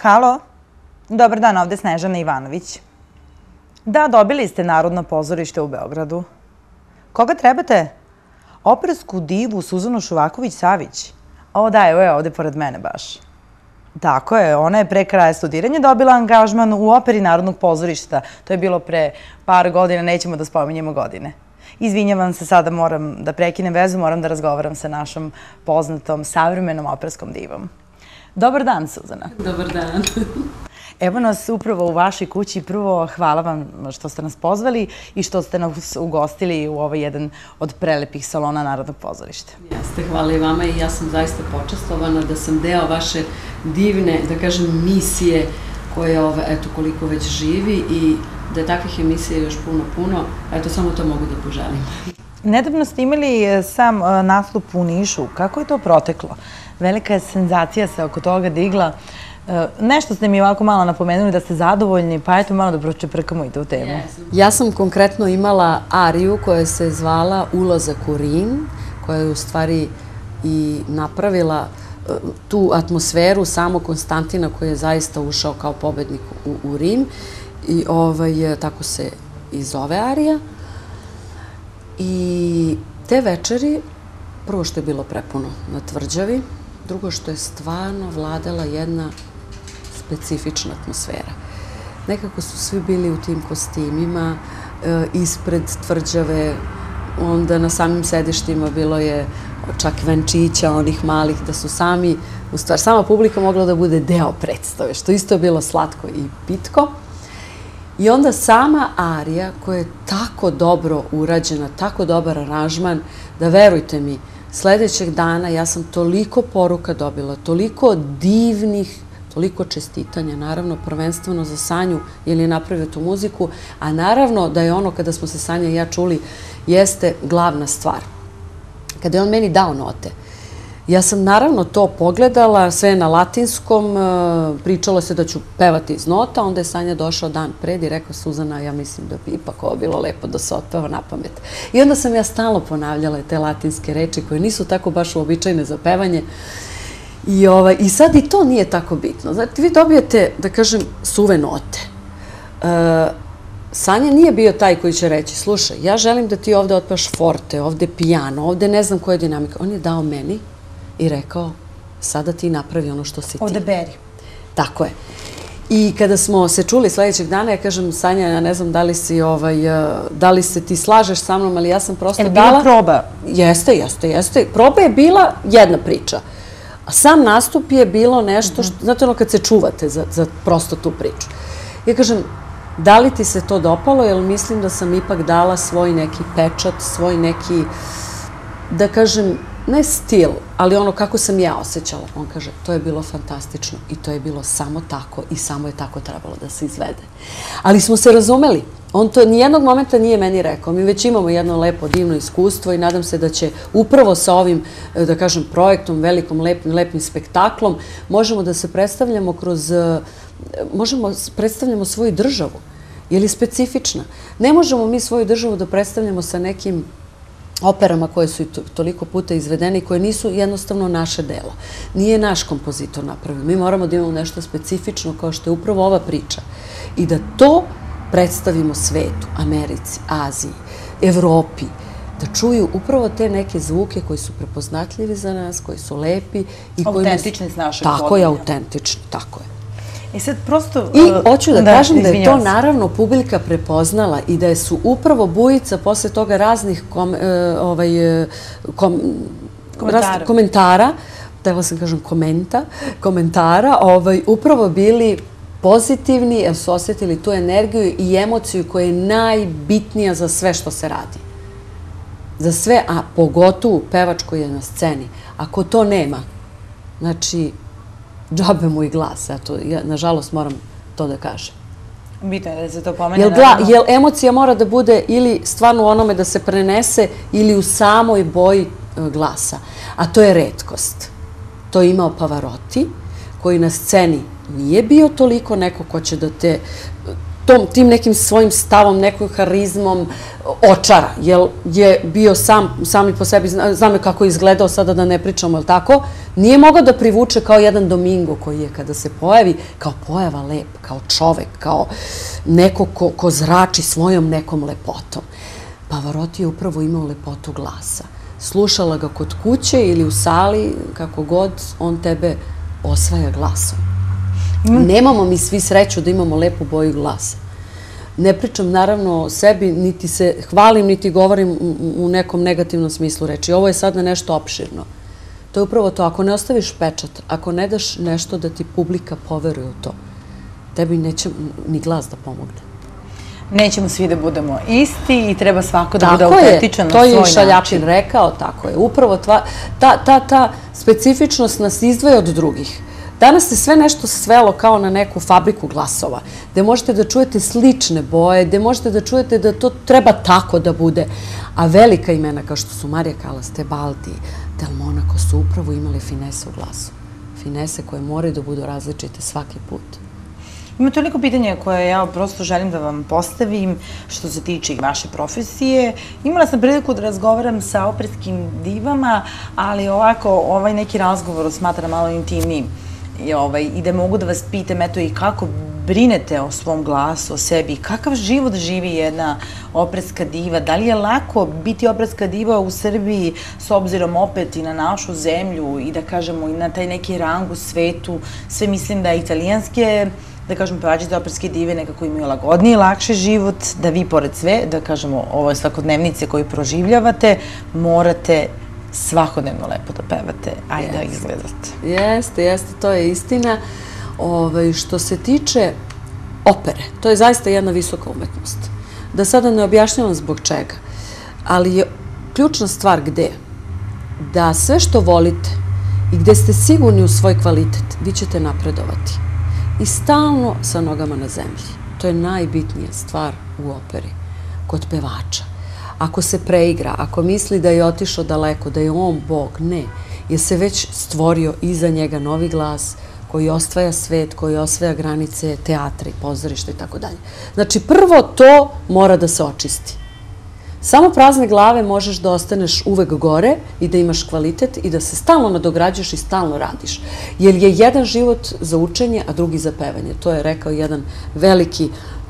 Halo? Dobar dan, ovde Snežana Ivanović. Da, dobili ste Narodno pozorište u Beogradu. Koga trebate? Opersku divu Suzanu Šuvaković-Savić. O da, evo je ovde pored mene baš. Tako je, ona je pre kraja studiranja dobila angažman u operi Narodnog pozorišta. To je bilo pre par godina, nećemo da spominjemo godine. Izvinjavam se, sada moram da prekinem vezu, moram da razgovaram sa našom poznatom savremenom operskom divom. Dobar dan, Suzana. Dobar dan. Evo nas upravo u vašoj kući. Prvo, hvala vam što ste nas pozvali i što ste nas ugostili u ovaj jedan od prelepih salona Narodnog pozorišta. Jeste, hvala i vama i ja sam zaista počastovana da sam deo vaše divne, da kažem, misije koja, eto, koliko već živi i da je takvih emisija još puno, eto, samo to mogu da poželim. Nedavno ste imali sam nastup u Nišu. Kako je to proteklo? Velika je senzacija se oko toga digla. Nešto ste mi ovako malo napomenuli da ste zadovoljni, pa eto malo da pročeprkamo i tu temu. Ja sam konkretno imala ariju koja se zvala Ulazak u Rim, koja je u stvari i napravila tu atmosferu samog Konstantina koji je zaista ušao kao pobednik u Rim. I tako se i zove arija. I te večeri, prvo što je bilo prepuno na tvrđavi, drugo što je stvarno vladala jedna specifična atmosfera. Nekako su svi bili u tim kostimima, ispred tvrđave, onda na samim sedištima bilo je čak venčića, onih malih, da su sami, u stvari, sama publika mogla da bude deo predstave, što isto je bilo slatko i pitko. I onda sama arija, koja je tako dobro urađena, tako dobar aranžman, da verujte mi, sledećeg dana ja sam toliko poruka dobila, toliko divnih, toliko čestitanja, naravno prvenstveno za Sanju, jer je napravio tu muziku, a naravno da je ono kada smo se Sanja i ja čuli, jeste glavna stvar. Kada je on meni dao note, ja sam naravno to pogledala, sve na latinskom, pričalo se da ću pevati iz nota, onda je Sanja došao dan pred i rekao, Suzana, ja mislim da bi ipak ovo bilo lepo da se otpeva na pamet. I onda sam ja stalno ponavljala te latinske reči koje nisu tako baš uobičajene za pevanje. I sad i to nije tako bitno. Znači, vi dobijete, da kažem, suve note. Sanja nije bio taj koji će reći, slušaj, ja želim da ti ovde otpevaš forte, ovde pijano, ovde ne znam koja je dinamika. On je dao meni i rekao, sada ti napravi ono što si ti. Ovde beri. Tako je. I kada smo se čuli sledećeg dana, ja kažem, Sanja, ja ne znam da li se ti slažeš sa mnom, ali ja sam prosto dala... Je li bila proba? Jeste. Proba je bila jedna priča. A sam nastup je bilo nešto, znate ono kad se čuvate za prosto tu priču. Ja kažem, da li ti se to dopalo, jer mislim da sam ipak dala svoj neki pečat, svoj neki, da kažem, ne stil, ali ono kako sam ja osjećala. On kaže, to je bilo fantastično i to je bilo samo tako i samo je tako trebalo da se izvede. Ali smo se razumeli. On to nijednog momenta nije meni rekao. Mi već imamo jedno lepo, divno iskustvo i nadam se da će upravo sa ovim, da kažem, projektom, velikom, lepim spektaklom, možemo da se predstavljamo predstavljamo svoju državu, jer je specifična. Ne možemo mi svoju državu da predstavljamo sa nekim operama koje su toliko puta izvedene i koje nisu jednostavno naše delo. Nije naš kompozitor napravio. Mi moramo da imamo nešto specifično kao što je upravo ova priča. I da to predstavimo svetu, Americi, Aziji, Evropi, da čuju upravo te neke zvuke koji su prepoznatljivi za nas, koji su lepi. Autentični s našeg podneblja. Tako je, autentični, tako je. I sad prosto... I hoću da kažem da je to naravno publika prepoznala i da su upravo bujica posle toga raznih komentara, htela sam kažem komentara, upravo bili pozitivni jer su osjetili tu energiju i emociju koja je najbitnija za sve što se radi. Za sve, a pogotovo pevač koji je na sceni. Ako to nema, znači, džabe mu i glas. Eto, nažalost moram to da kažem. Bitno je da se to pomene, naravno. Jer emocija mora da bude ili stvarno u onome da se prenese ili u samoj boji glasa. A to je retkost. To je imao Pavarotti, koji na sceni nije bio toliko neko ko će da te tim nekim svojim stavom, nekom harizmom očara, jer je bio sami po sebi, znam kako je izgledao, sada da ne pričamo, ali tako, nije mogao da privuče kao jedan Domingo koji je kada se pojavi, kao pojava lep, kao čovek, kao neko ko zrači svojom nekom lepotom. Pavarotti je upravo imao lepotu glasa. Slušala ga kod kuće ili u sali, kako god, on tebe osvaja glasom. Nemamo mi svi sreću da imamo lepu boju glasa. Ne pričam naravno o sebi, niti se hvalim, niti govorim u nekom negativnom smislu reči. Ovo je sada nešto opširno. To je upravo to. Ako ne ostaviš pečat, ako ne daš nešto da ti publika poveruje u to, tebi neće ni glas da pomogne. Nećemo svi da budemo isti i treba svako da bude autentičan na svoj način. To je i Šaljapin rekao, tako je. Upravo ta specifičnost nas izdvaja od drugih. Danas se sve nešto svelo kao na neku fabriku glasova, gde možete da čujete slične boje, gde možete da čujete da to treba tako da bude. A velika imena kao što su Maria Callas, Tebaldi, Del Monaco su upravo imali finese u glasu. Finese koje moraju da budu različite svaki put. Ima toliko pitanja koje ja prosto želim da vam postavim što se tiče i vaše profesije. Imala sam priliku da razgovaram sa operskim divama, ali ovako ovaj neki razgovor smatram malo intimnijim. I da mogu da vas pitam, eto, i kako brinete o svom glasu, o sebi, kakav život živi jedna operska diva, da li je lako biti operska diva u Srbiji s obzirom opet i na našu zemlju i da kažemo i na taj neki rang u svetu, sve mislim da italijanske, da kažemo, pevačice operske dive nekako imaju lagodniji, lakši život, da vi pored sve, da kažemo, ovo svakodnevnice koju proživljavate, morate svakodnevno lepo da pevate, a i da izgledate. Jeste, to je istina. Što se tiče opere, to je zaista jedna visoka umetnost. Da sada ne objašnjavam zbog čega, ali je ključna stvar gde? Da sve što volite i gde ste sigurni u svoj kvalitet, vi ćete napredovati. I stalno sa nogama na zemlji. To je najbitnija stvar u operi, kod pevača. Ako se preigra, ako misli da je otišao daleko, da je on Bog, ne, jer se već stvorio iza njega novi glas koji osvaja svet, koji osvaja granice teatra i pozorišta i tako dalje. Znači, prvo to mora da se očisti. Samo prazne glave možeš da ostaneš uvek gore i da imaš kvalitet i da se stalno nadograđuješ i stalno radiš. Jer je jedan život za učenje, a drugi za pevanje. To je rekao jedan veliki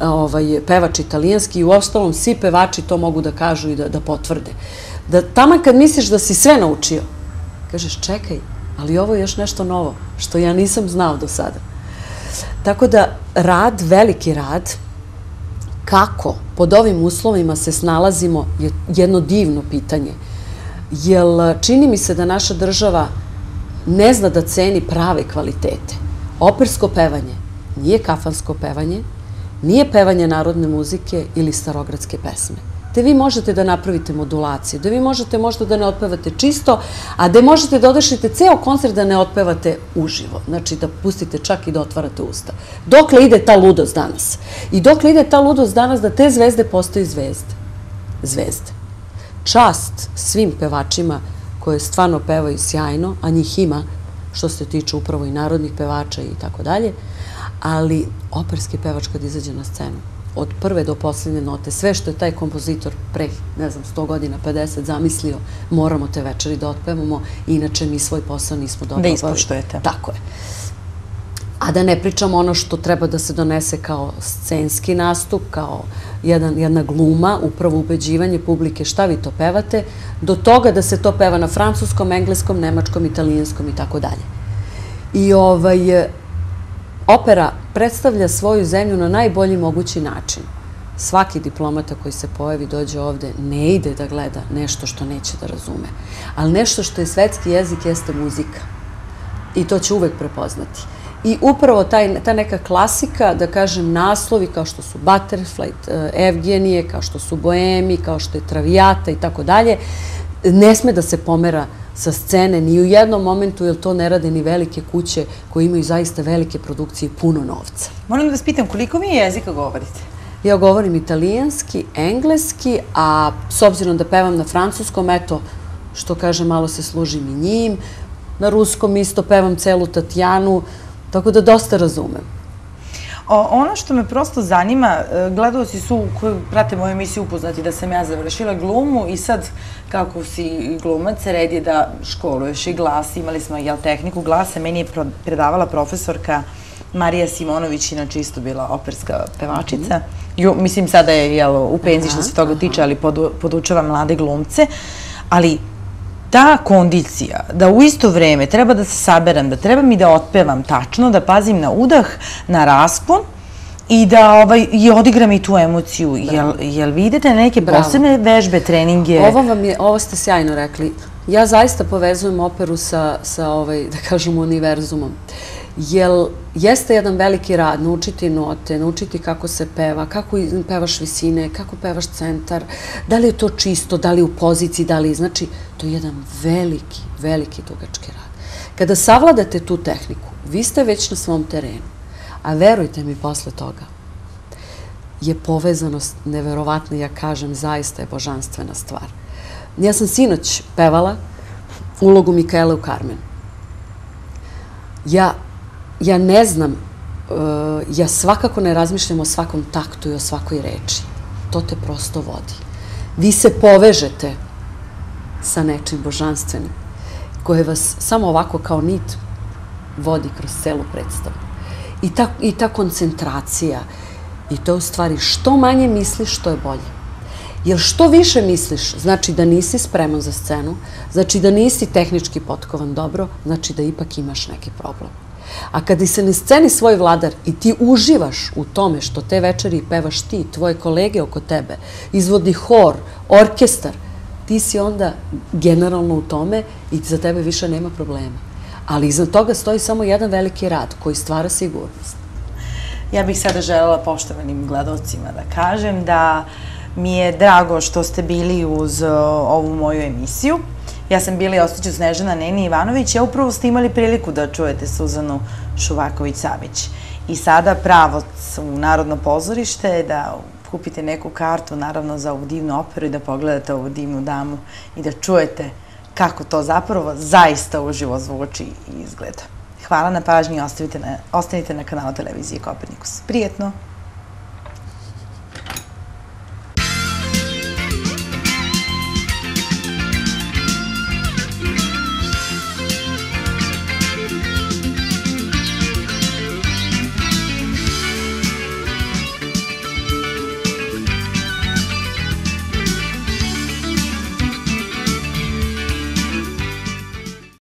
pevač italijanski i u ostalom svi pevači to mogu da kažu i da potvrde. Da taman kad misliš da si sve naučio, kažeš čekaj, ali ovo je još nešto novo, što ja nisam znao do sada. Tako da rad, veliki rad, kako pod ovim uslovima se snalazimo je jedno divno pitanje. Jer čini mi se da naša država ne zna da ceni prave kvalitete. Opersko pevanje nije kafansko pevanje, nije pevanje narodne muzike ili starogradske pesme. Te vi možete da napravite modulaciju, da vi možete možda da ne otpevate čisto, a da možete da odrešite ceo koncert da ne otpevate uživo. Znači da pustite čak i da otvarate usta. Dokle ide ta ludost danas? I dokle ide ta ludost danas da te zvezde postaju zvezde. Čast svim pevačima koje stvarno pevaju sjajno, a njih ima, što se tiče upravo i narodnih pevača i tako dalje, ali operski pevač kad izađe na scenu, od prve do posljednje note, sve što je taj kompozitor pre, ne znam, 100 godina, 50 zamislio, moramo te večeri da otpevamo, inače mi svoj posao nismo dobro obavili. Da ispoštujete. Tako je. A da ne pričamo ono što treba da se donese kao scenski nastup, kao jedna gluma, upravo ubeđivanje publike šta vi to pevate, do toga da se to peva na francuskom, engleskom, nemačkom, italijanskom i tako dalje. I opera predstavlja svoju zemlju na najbolji mogući način. Svaki diplomata koji se pojavi, dođe ovde, ne ide da gleda nešto što neće da razume. Ali nešto što je svetski jezik jeste muzika. I to će uvek prepoznati. I upravo ta neka klasika, da kažem, naslovi kao što su Butterfly, Evgenije, kao što su Boemi, kao što je Traviata i tako dalje, ne sme da se pomera sa scene ni u jednom momentu, jer to ne rade ni velike kuće koje imaju zaista velike produkcije i puno novca. Moram da vas pitam, koliko vi jezika govorite? Ja govorim italijanski, engleski, a s obzirom da pevam na francuskom, eto, što kaže, malo se služim i njim. Na ruskom isto pevam celu Tatjanu, tako da dosta razumem. Ono što me prosto zanima, gledaoci su koji prate moju emisiju upoznati da sam ja završila glumu i sad kako si glumac, red je da školuješ i glas. Imali smo tehniku glasa, meni je predavala profesorka Marija Simonović, inače isto bila operska pevačica. Mislim, sada je u penziji što se toga tiče, ali podučava mlade glumce. Ali ta kondicija, da u isto vreme treba da se saberem, da treba mi da otpevam tačno, da pazim na udah, na raspon i da odigram i tu emociju. Jel vi idete na neke posebne vežbe, treninge? Ovo ste sjajno rekli. Ja zaista povezujem operu sa, da kažem, univerzumom. Jer jeste jedan veliki rad, naučiti note, naučiti kako se peva, kako pevaš visine, kako pevaš centar, da li je to čisto, da li je u poziciji, da li, znači, to je jedan veliki, veliki dugački rad. Kada savladate tu tehniku, vi ste već na svom terenu, a verujte mi, posle toga je povezanost neverovatna, ja kažem, zaista je božanstvena stvar. Ja sam sinoć pevala ulogu Mikaele u Carmenu. Ja ne znam, ja svakako ne razmišljam o svakom taktu i o svakoj reči. To te prosto vodi. Vi se povežete sa nečim božanstvenim, koje vas samo ovako kao nit vodi kroz celu predstavu. I ta koncentracija, i to u stvari što manje misliš, što je bolje. Jer što više misliš, znači da nisi spreman za scenu, znači da nisi tehnički potkovan dobro, znači da ipak imaš neki problem. A kada se na sceni svoj vladar i ti uživaš u tome što te večeri pevaš ti, tvoje kolege oko tebe, izvodi hor, orkestar, ti si onda generalno u tome i za tebe više nema problema. Ali iznad toga stoji samo jedan veliki rad koji stvara sigurnost. Ja bih sada želela poštovanim gledalcima da kažem da mi je drago što ste bili uz ovu moju emisiju. Ja sam bila i ostaću Snežana Neni Ivanović, a upravo ste imali priliku da čujete Suzanu Šuvaković-Savić. I sada pravac u Narodno pozorište, da kupite neku kartu, naravno za ovu divnu operu i da pogledate ovu divnu damu i da čujete kako to zapravo zaista uživo zvuči i izgleda. Hvala na pažnji i ostanite na kanalu televizije Kopernikus. Prijetno!